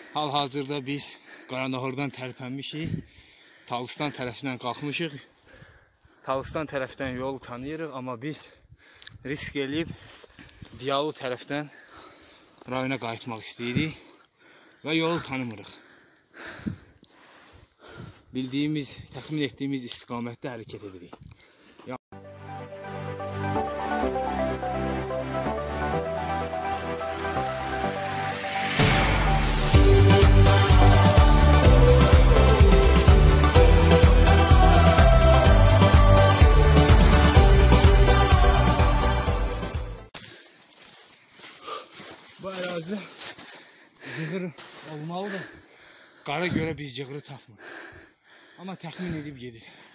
Hal-hazırda biz Qaranahordan tərpənmişik. Talıstan tərəfindən qalxmışıq. Talıstan tərəfdən yolu tanıyırıq, amma biz risk eləyib Diyalı tərəfdən rayona qayıtmaq istəyirik və yolu tanımırıq. Bildiyimiz, təxmin etdiyimiz istiqamətdə hərəkət edirik. Bu ərazi cığır olmalıdır. Qara görə biz cığırı tapmırıq. Amma təxmin edib gedirik.